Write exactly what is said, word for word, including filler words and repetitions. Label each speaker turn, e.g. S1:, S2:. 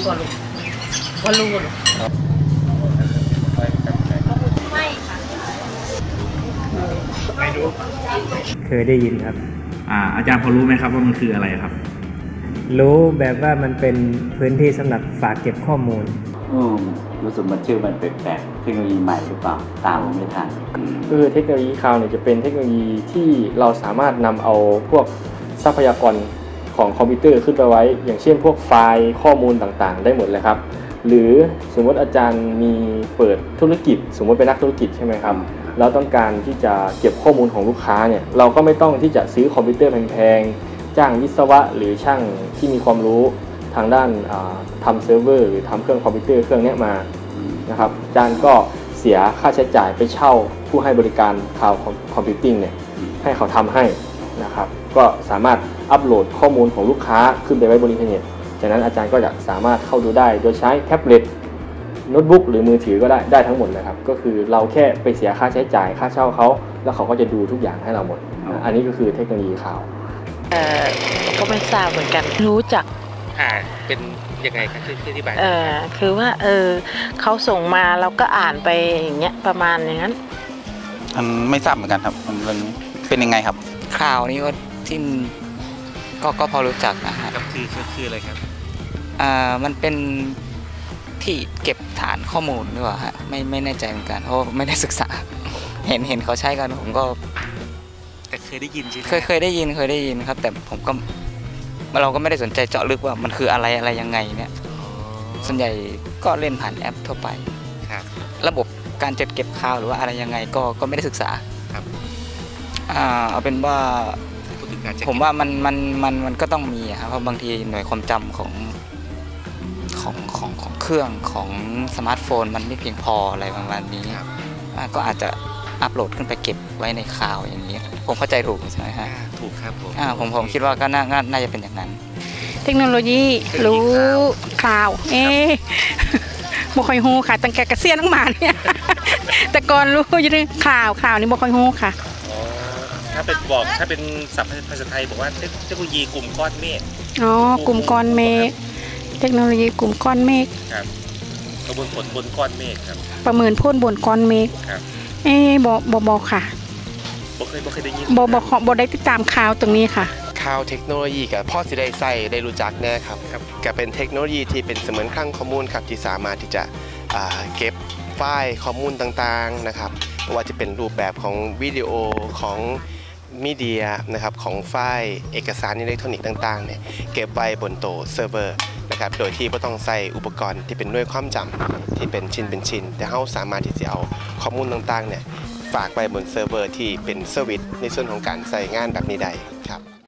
S1: ก่อนลูกวันรู้ก่อนไม่ค่ะไม่รู้
S2: เคยได้ยินครับ
S3: อ่าอาจารย์พอรู้ไหมครับว่ามันคืออะไรครับ
S2: รู้แบบว่ามันเป็นพื้นที่สำหรับฝากเก็บข้อมูล
S4: อืมรู้สึกมันชื่อมันแปลกๆเทคโนโลยีใหม่หรือเปล่าตามไม่ทัน
S5: คือเทคโนโลยีคลาวด์เนี่ยจะเป็นเทคโนโลยีที่เราสามารถนำเอาพวกทรัพยากรของคอมพิวเตอร์ขึ้นไปไว้อย่างเช่นพวกไฟล์ข้อมูลต่างๆได้หมดเลยครับหรือสมมติอาจารย์มีเปิดธุรกิจสมมติเป็นนักธุรกิจใช่ไหมครับเราต้องการที่จะเก็บข้อมูลของลูกค้าเนี่ยเราก็ไม่ต้องที่จะซื้อคอมพิวเตอร์แพงๆจ้างวิศวะหรือช่างที่มีความรู้ทางด้านทำเซิร์ฟเวอร์หรือทำเครื่องคอมพิวเตอร์เครื่องนี้มานะครับอาจารย์ก็เสียค่าใช้จ่ายไปเช่าผู้ให้บริการคลาวด์คอมพิวติ้งเนี่ยให้เขาทำให้นะครับก็สามารถอัปโหลดข้อมูลของลูกค้าขึ้นไปไว้บนอินเทอร์เน็ตจากนั้นอาจารย์ก็จะสามารถเข้าดูได้โดยใช้แท็บเล็ตโน้ตบุ๊กหรือมือถือก็ได้ได้ทั้งหมดเลยครับก็คือเราแค่ไปเสียค่าใช้จ่ายค่าเช่าเขาแล้วเขาก็จะดูทุกอย่างให้เราหมดอันนี้ก็คือเทคโนโลยีข่าว
S1: เอ่อก็ไม่ทราบเหมือนกันรู้จัก
S3: อ่าเป็นยังไงครับช่วยอธิบาย
S1: เออคือว่าเออเขาส่งมาเราก็อ่านไปอย่างเงี้ยประมาณอย่างนั้น
S6: มันไม่ทราบเหมือนกันครับมันเป็นยังไงครับ
S7: ข่าวนี้ก็ที่ก็ก็พอรู้จักนะฮะ
S3: ครับคือคืออะไรครับ
S7: อ่ามันเป็นที่เก็บฐานข้อมูลหรือเปล่าฮะไม่ไม่แน่ใจเหมือนกันเพราะไม่ได้ศึกษาเห็นเห็นเขาใช้กันผมก็
S3: แต่เคยได้ยินใช่ไหม
S7: เคยเคยได้ยินเคยได้ยินครับแต่ผมก็เราก็ไม่ได้สนใจเจาะลึกว่ามันคืออะไรอะไรยังไงเนี่ยส่วนใหญ่ก็เล่นผ่านแอปทั่วไประบบการจัดเก็บข่าวหรือว่าอะไรยังไงก็ก็ไม่ได้ศึกษา
S3: ครับ
S7: อ่าเอาเป็นว่าผมว่ามันมันมันมันก็ต้องมีครับเพราะบางทีหน่วยความจำของของของของเครื่องของสมาร์ทโฟนมันไม่เพียงพออะไรประมาณนี้ก็อาจจะอัปโหลดขึ้นไปเก็บไว้ในคลาวด์อย่างนี้ผมเข้าใจถูกใช่ไหมฮะ
S3: ถูกครับผม
S7: อ่าผมผมคิดว่าก็น่าน่าจะเป็นอย่างนั้น
S8: เทคโนโลยีรู้ข่าวเอ๊ะบ่ค่อยฮู้ค่ะตั้งแต่เกษียณตั้งมาเนี่ยแต่ก่อนรู้อยู่เรื่องข่าวข่าวนี่บ่ค่อยฮู้ค่ะ
S3: อ๋อถ้าเป็นบอกถ้าเป็นศัพท์ภาษาไทยบอกว่าเทคโนโลยีกลุ่มก้อนเมฆ
S8: อ๋อกลุ่มก้อนเมฆเทคโนโลยีกลุ่มก้อนเมฆ
S3: ครับประเมินผลบนก้อนเมฆครับ
S8: ประเมินผลบนก้อนเมฆ
S3: ครับ
S8: เอ๊ะบ่บ่บ่ค่ะ
S3: บ่เคยบ่เคยได้ยิน
S8: บ่บ่บ่ได้ติดตามข่าวตรงนี้ค่ะ
S9: ข่าวเทคโนโลยีกับพ่อสิได้ใส่ได้รู้จักแน่ครับก็เป็นเทคโนโลยีที่เป็นเสมือนคลังข้อมูลครับที่สามารถที่จะเก็บไฟล์ข้อมูลต่างๆนะครับไม่ว่าจะเป็นรูปแบบของวิดีโอของมีเดียนะครับของไฟล์เอกสารอิเล็กทรอนิกส์ต่างๆเนี่ยเก็บไว้บนโต๊ะเซิร์ฟเวอร์นะครับโดยที่ไม่ต้องใส่อุปกรณ์ที่เป็นหน่วยความจำที่เป็นชิ้นเป็นชิ้นแต่เราสามารถที่จะเอาข้อมูลต่างๆเนี่ยฝากไปบนเซิร์ฟเวอร์ที่เป็นเซอร์วิสในส่วนของการใส่งานแบบนี้ได้ครับ